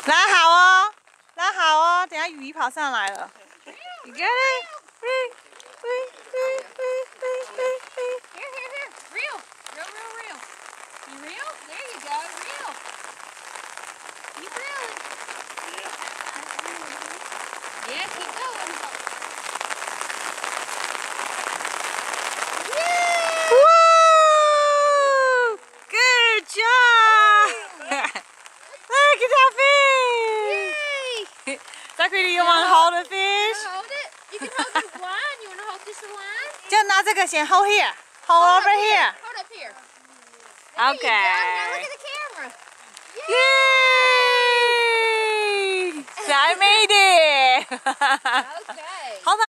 拉好哦，拉好哦，等下鱼跑上来了。You get it? Here. Reel. Reel. You reel? There you go. Reel. Keep reeling. Yeah, keep going. Woo! Good job! Look at that fish! Zachary, do you want to hold the fish? Hold it. You can hold the line. You want to hold this line? 就拿这个先 hold here, hold over here. Hold up here. There you go. Now look at the camera. Yay! I made it! Okay. Hold on.